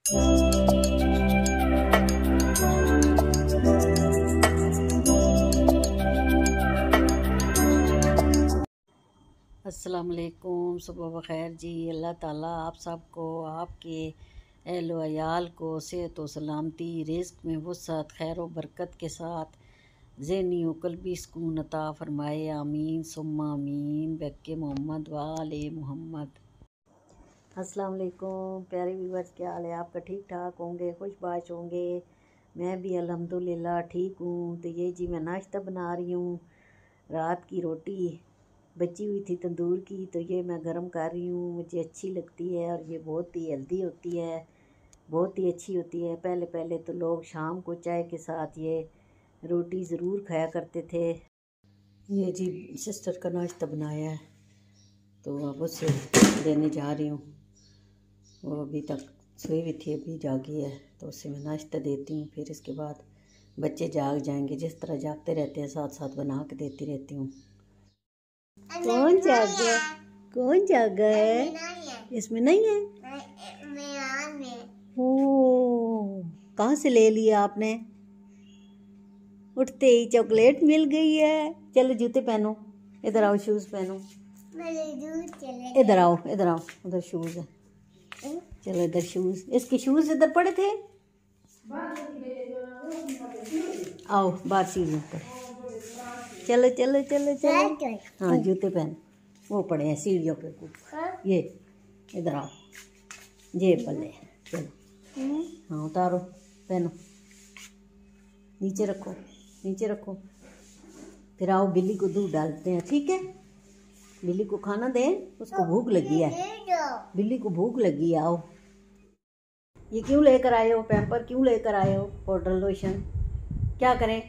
अस्सलाम वालेकुम, सुबह बखैर जी। अल्लाह ताला आप सबको, आपके अहल व अयाल को सेहत व सलामती, रिज़्क़ में वुसअत, खैर व बरकत के साथ ज़हनी व क़ल्बी सुकून अता फ़रमाए। आमीन सुम्मा आमीन। बक्के मोहम्मद व आले मोहम्मद। अस्सलाम वालेकुम प्यारे व्यूअर्स, क्या हाल है आपका? ठीक ठाक होंगे, खुशबाश होंगे। मैं भी अल्हम्दुलिल्लाह ठीक हूँ। तो ये जी मैं नाश्ता बना रही हूँ। रात की रोटी बची हुई थी तंदूर की, तो ये मैं गरम कर रही हूँ। मुझे अच्छी लगती है और ये बहुत ही हेल्दी होती है, बहुत ही अच्छी होती है। पहले पहले तो लोग शाम को चाय के साथ ये रोटी ज़रूर खाया करते थे। ये जी सिस्टर का नाश्ता बनाया है, तो अब उससे देने जा रही हूँ। वो अभी तक सोई हुई थी, अभी जागी है, तो उससे मैं नाश्ता देती हूँ। फिर इसके बाद बच्चे जाग जाएंगे, जिस तरह जागते रहते हैं साथ साथ बना के देती रहती हूँ। कौन जागा? कौन जागा है? इसमें नहीं है। ओ, कहाँ से ले लिया आपने? उठते ही चॉकलेट मिल गई है। चलो जूते पहनो, इधर आओ, शूज पहनो। इधर आओ, इधर आओ, उधर शूज है। चलो इधर शूज, इसके शूज इधर पड़े थे। आओ बाहर सीढ़ियों पर। चलो चलो चलो चलो। हाँ जूते पहन, वो पड़े हैं सीढ़ियों पे। ये इधर आओ, ये पल्ले। चलो हाँ उतारो, पहनो, नीचे रखो, नीचे रखो। फिर आओ बिल्ली को दूध डालते हैं, ठीक है? बिल्ली को खाना दें, उसको भूख लगी है। बिल्ली को भूख लगी है। आओ। ये क्यों लेकर आए हो? पैम्पर क्यों लेकर आए हो? पाउडर लोशन क्या करें?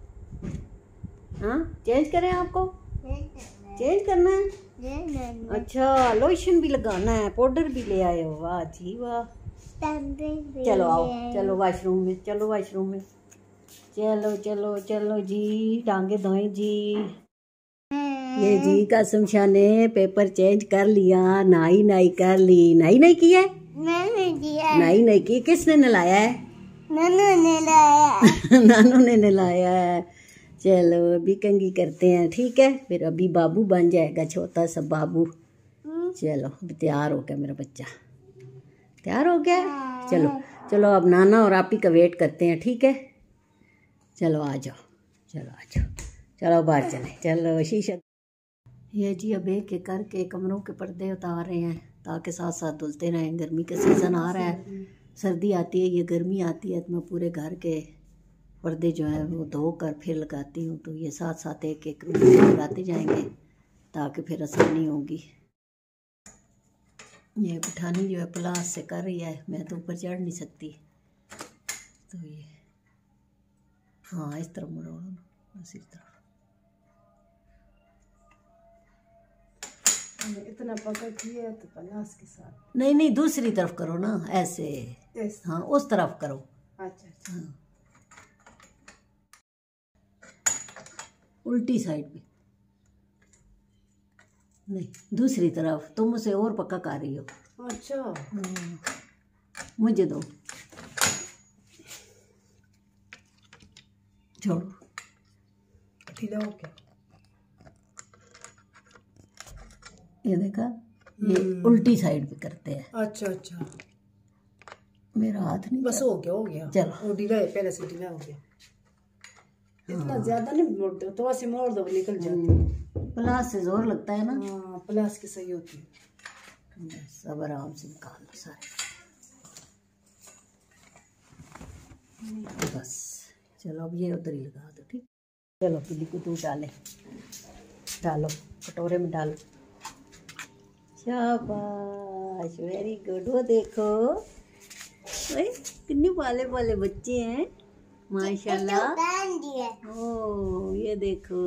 हाँ चेंज करें? आपको चेंज करना है? अच्छा, लोशन भी लगाना है, पाउडर भी ले आए हो। वाह जी वाह। चलो आओ, चलो वॉशरूम में, चलो वॉशरूम में। चलो चलो चलो जी, टांगे धोएं जी। ये जी कसम शाह ने पेपर चेंज कर लिया, नाई नाई कर ली। नाई नाई की है? नाई नाई की। किसने नहलाया है? नानू ने नहलाया। नानू ने नहलाया है। चलो अभी कंघी करते हैं, ठीक है? फिर अभी बाबू बन जाएगा, छोटा सा बाबू। चलो अभी तैयार हो गया मेरा बच्चा, तैयार हो गया। चलो चलो अब नाना और आपी का वेट करते हैं, ठीक है? चलो आ जाओ, चलो आ जाओ, चलो बाहर चले। चलो शीशा। ये जी अब एक एक करके कमरों के पर्दे उतार रहे हैं, ताकि साथ साथ धुलते रहें। गर्मी का सीज़न आ रहा है, सर्दी आती है, ये गर्मी आती है, तो मैं पूरे घर के पर्दे जो हैं वो धोकर फिर लगाती हूँ। तो ये साथ साथ एक एक रूम में लगाते जाएंगे, ताकि फिर आसानी होगी। ये बिठानी जो है प्लास से कर रही है, मैं तो ऊपर चढ़ नहीं सकती। तो ये हाँ इस तरफ मरोड़ो ना, बस इस तरफ। इतना पकड़ किया तो प्लास के साथ नहीं नहीं, दूसरी तरफ करो ना, ऐसे। हाँ उस तरफ करो। अच्छा अच्छा। हाँ उल्टी साइड पे नहीं, दूसरी तरफ। तुम उसे और पक्का कर रही हो। अच्छा मुझे दो, छोड़ो। खिलाओ क्या? ये देखा, ये उल्टी साइड पे करते हैं। अच्छा अच्छा, मेरा हाथ नहीं। बस हो गया हो गया। चलो वो ढीला है, पहले से ढीला हो गया। इतना ज्यादा नहीं मोड़ दो, तो ऐसे मोड़ दो निकल जाती। प्लास से जोर लगता है ना। हाँ प्लास की सही होती है। सब आराम से निकाल लो सारे। बस चलो अब ये उधर ही लगा दो, ठीक? चलो बिल्ली को दूध डालें, डालो कटोरे में डालो। शाबाश, वेरी गुड। वो देखो कितने पाले पाले बच्चे हैं, माशाल्लाह। ओ ये देखो।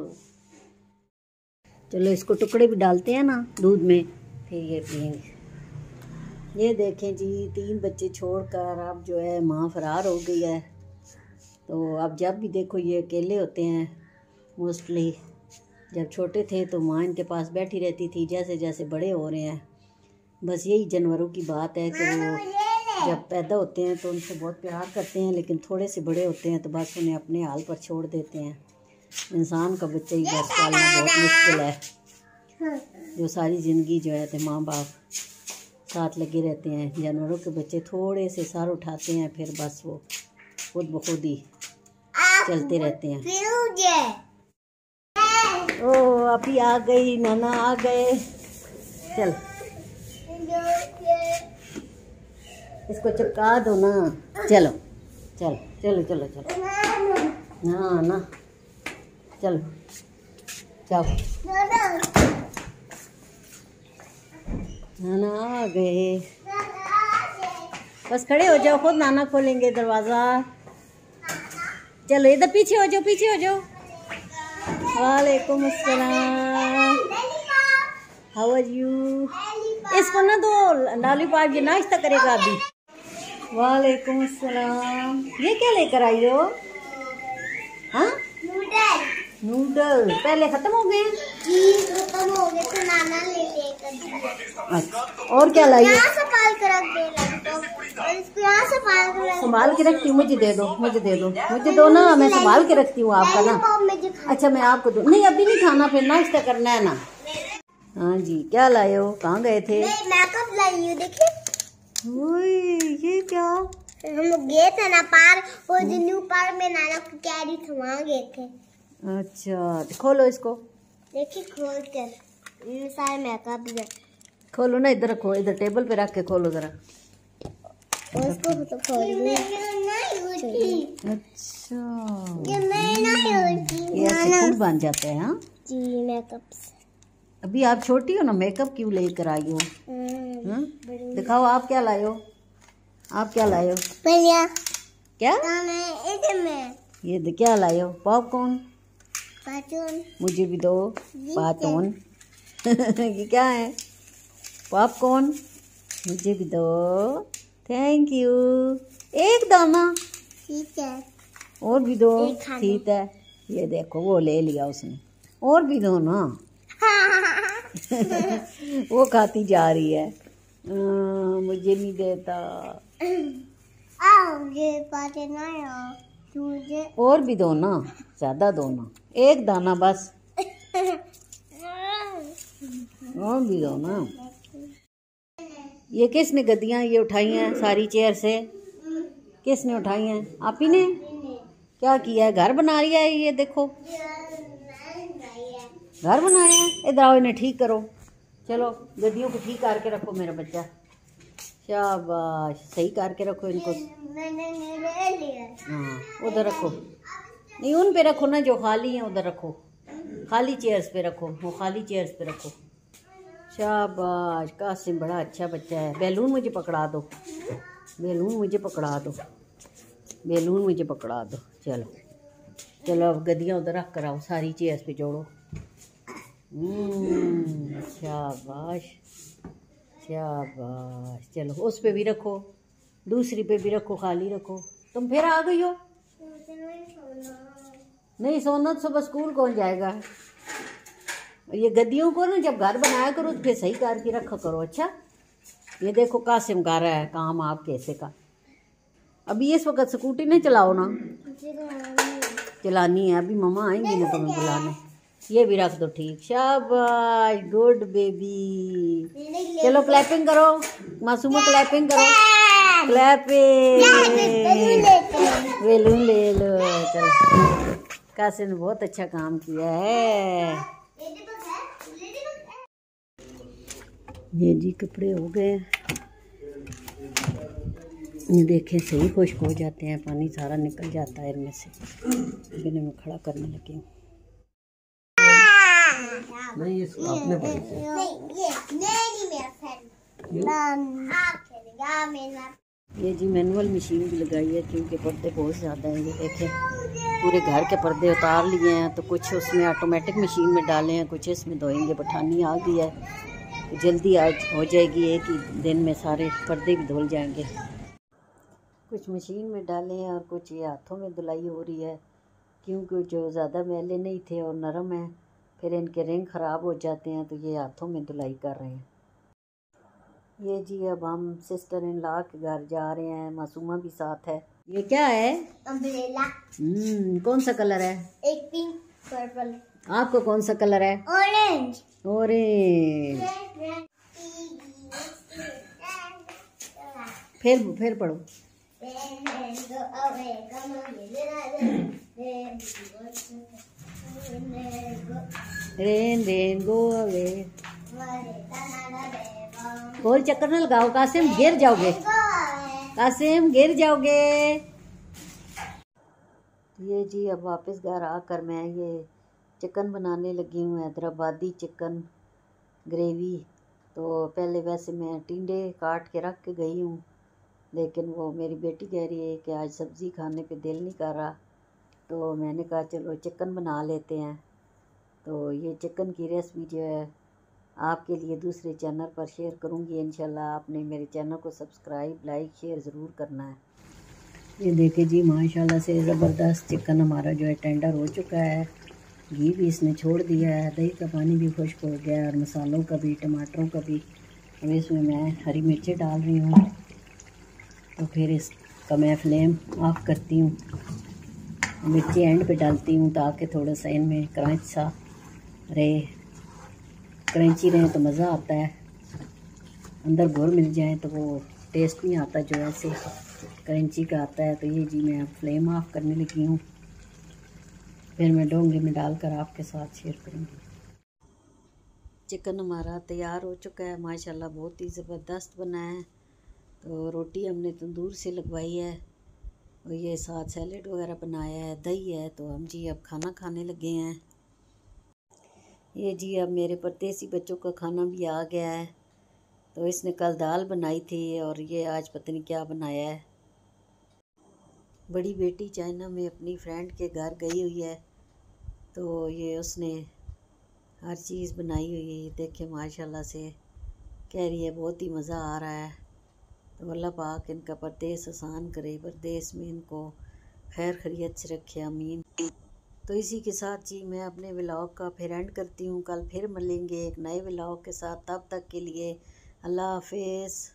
चलो इसको टुकड़े भी डालते हैं ना दूध में, फिर ये पियेंगे। ये देखें जी, 3 बच्चे छोड़कर अब जो है माँ फरार हो गई है। तो अब जब भी देखो ये अकेले होते हैं मोस्टली। जब छोटे थे तो माँ इनके पास बैठी रहती थी, जैसे जैसे बड़े हो रहे हैं बस यही जानवरों की बात है कि वो जब पैदा होते हैं तो उनसे बहुत प्यार करते हैं, लेकिन थोड़े से बड़े होते हैं तो बस उन्हें अपने हाल पर छोड़ देते हैं। इंसान का बच्चा ही बस पालना बहुत मुश्किल है, जो सारी ज़िंदगी जो है तो माँ बाप साथ लगे रहते हैं। जानवरों के बच्चे थोड़े से सर उठाते हैं, फिर बस वो खुद ब खुद ही चलते रहते हैं। ओ अभी आ गई, नाना आ गए। चल इसको चिपका दो ना। चलो चलो चलो चलो चलो हाँ ना, चलो जाओ। नाना आ गए, बस खड़े हो जाओ, खुद नाना खोलेंगे दरवाज़ा। चलो इधर पीछे हो जाओ, पीछे हो जाओ। वालेकुम अस्सलाम, हाउ आर यू। इसको ना दो लॉलीपॉप, ये नाश्ता करेगा अभी। वालेकुम अस्सलाम, ये क्या लेकर आई हो। हाँ नूडल पहले खत्म हो गए। खत्म हो गए तो नाना ले लेकर। अच्छा और क्या लाई हो। संभाल कर रख दे, और इसको यहाँ संभाल के रखती हूँ, मुझे दे दो, मुझे दे दो, मुझे दो ना, मैं संभाल के रखती हूँ आपका ना। अच्छा मैं आपको दो, नहीं अभी नहीं खाना, फिर नाश्ता करना है ना। हाँ जी, क्या लाए हो, कहाँ गए थे। मेकअप लाई हूँ, देखिए। ये क्या, हम गए थे ना पार्क, वो जो न्यू पार्क में नाना को कैरी था, वहाँ गए थे। अच्छा तो खोलो इसको, देखिए खोल कर ये सारे मेकअप है। खोलो ना, इधर रखो, इधर टेबल पे रख के खोलो जरा। उसको तो खोल दे। अच्छा ये ये ऐसे फूल बन जाते हैं। हाँ जी मेकअप। अभी आप छोटी हो ना, मेकअप क्यों लेकर आई हो। दिखाओ आप क्या लाए हो, आप क्या लाए हो। क्या ये क्या लाए हो, पॉपकॉर्न। मुझे भी दो पातोन। ये क्या है, पॉपकॉर्न, मुझे भी दो, थैंक यू। एक दाना, ठीक है, और भी दो, ठीक है। ये देखो वो ले लिया उसने, और भी दो ना। वो खाती जा रही है, मुझे नहीं देता। और भी दो ना, ज्यादा दो ना, एक दाना बस, और भी दो ना। ये किसने गद्दियाँ ये उठाई हैं सारी चेयर से, किसने उठाई हैं, आप ही ने। क्या किया है, घर बना रही है ये, देखो घर बनाया है। इधर आओ, इन्हें ठीक करो, चलो गद्दियों को ठीक करके रखो मेरा बच्चा, शाबाश, सही करके रखो इनको। हाँ उधर रखो, नहीं उन पे रखो ना जो खाली हैं, उधर रखो, खाली चेयर्स पे रखो, वो खाली चेयर्स पे रखो। शाबाश, कासिम बड़ा अच्छा बच्चा है। बैलून मुझे पकड़ा दो, बैलून मुझे पकड़ा दो, बैलून मुझे पकड़ा दो। चलो चलो अब गद्दियाँ उधर रख कर आओ, सारी चेयर्स पे जोड़ो। शाबाश शाबाश, चलो उस पे भी रखो, दूसरी पे भी रखो, खाली रखो। तुम फिर आ गई हो, नहीं सोना तो सुबह स्कूल कौन जाएगा। ये गद्दियों को ना जब घर बनाया करो तो फिर सही करके रखा करो। अच्छा ये देखो कासिम कर रहा है काम आप कैसे का। अभी इस वक्त स्कूटी नहीं चलाओ ना, चलानी है, अभी मम्मा आएंगी ना तुम्हें बुलाने। ये भी रख दो, ठीक, शाबाश, गुड बेबी। चलो क्लैपिंग करो, मासूमा क्लैपिंग करो, क्लैपिंग। बैलून ले लो, चलो कासिम ने बहुत अच्छा काम किया है। ये जी कपड़े हो गए, ये देखें सही खुश्क हो जाते हैं, पानी सारा निकल जाता है इनमें से। इन्हें मैं खड़ा करने लगी हूँ। नहीं ये आपने ये जी मैनुअल मशीन भी लगाई है क्योंकि पर्दे बहुत ज़्यादा हैं। ये देखें पूरे घर के पर्दे उतार लिए हैं, तो कुछ उसमें ऑटोमेटिक मशीन में डाले हैं, कुछ इसमें धोएंगे। बठानी आ गई है तो जल्दी आज हो जाएगी, एक ही दिन में सारे पर्दे भी धुल जाएंगे। कुछ मशीन में डाले हैं और कुछ ये हाथों में धुलाई हो रही है, क्योंकि जो ज़्यादा मैले नहीं थे और नरम है, फिर इनके रिंग ख़राब हो जाते हैं, तो ये हाथों में धुलाई कर रहे हैं। ये जी अब हम सिस्टर इन लॉ के घर जा रहे हैं, मासूमा भी साथ है। ये क्या है? अम्ब्रेला। कौन सा कलर है? एक पिंक पर्पल। आपको कौन सा कलर है? ऑरेंज। ऑरेंज। फिर पढ़ो। Rain rain go away. गोल चक्कर न लगाओ कासिम, गिर जाओगे। कासिम गिर जाओगे। ये जी अब वापस घर आकर मैं ये चिकन बनाने लगी हूँ, हैदराबादी चिकन ग्रेवी। तो पहले वैसे मैं टिंडे काट के रख के गई हूँ, लेकिन वो मेरी बेटी कह रही है कि आज सब्ज़ी खाने पे दिल नहीं कर रहा, तो मैंने कहा चलो चिकन बना लेते हैं। तो ये चिकन की रेसिपी जो है आपके लिए दूसरे चैनल पर शेयर करूँगी इंशाल्लाह। आपने मेरे चैनल को सब्सक्राइब लाइक शेयर ज़रूर करना है। ये देखिए जी माशाल्लाह से ज़बरदस्त चिकन हमारा जो है टेंडर हो चुका है। घी भी इसने छोड़ दिया है, दही का पानी भी खुश्क हो गया है और मसालों का भी, टमाटरों का भी। अब इसमें मैं हरी मिर्चें डाल रही हूँ। तो फिर इसका मैं फ्लेम ऑफ करती हूँ, मिर्ची एंड पे डालती हूँ ताकि थोड़ा सा इनमें क्रंच सा रहे, क्रंची रहे तो मज़ा आता है। अंदर घुल मिल जाए तो वो टेस्ट नहीं आता जो ऐसे क्रंची का आता है। तो ये जी मैं फ्लेम ऑफ करने लगी हूँ, फिर मैं डोंगे में डालकर आपके साथ शेयर करूँगी। चिकन हमारा तैयार हो चुका है माशाल्लाह, बहुत ही ज़बरदस्त बना है। तो रोटी हमने तंदूर से लगवाई है और ये साथ सैलेड वगैरह बनाया है, दही है। तो हम जी अब खाना खाने लगे हैं। ये जी अब मेरे परदेसी बच्चों का खाना भी आ गया है। तो इसने कल दाल बनाई थी और ये आज पता नहीं क्या बनाया है। बड़ी बेटी चाइना में अपनी फ्रेंड के घर गई हुई है, तो ये उसने हर चीज़ बनाई हुई है। ये देखे माशाल्लाह से कह रही है बहुत ही मज़ा आ रहा है। तो अल्लाह पाक इनका परदेस आसान करे, परदेस में इनको खैर खैरियत से रखे, आमीन। तो इसी के साथ जी मैं अपने व्लॉग का फिर एंड करती हूँ। कल फिर मिलेंगे एक नए व्लॉग के साथ, तब तक के लिए अल्लाह हाफिज़।